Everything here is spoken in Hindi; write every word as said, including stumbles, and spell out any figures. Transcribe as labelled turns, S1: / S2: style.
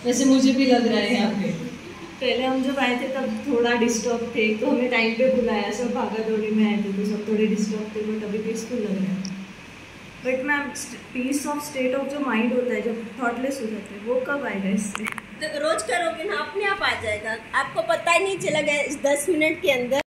S1: वैसे मुझे भी लग रहा है यहाँ पे।
S2: पहले हम जब आए थे तब थोड़ा डिस्टर्ब थे, तो हमें टाइम पे बुलाया, सब भागा दौड़ी में आए थे तो सब थोड़े डिस्टर्ब थे, बट अभी पीसफुल लग रहा है। But ma'am peace of state of जो माइंड होता है जब थॉटलेस हो जाते हैं, वो कब आएगा इससे?
S3: रोज करोगे ना, अपने आप आ जाएगा, आपको पता ही नहीं चलेगा दस मिनट के अंदर।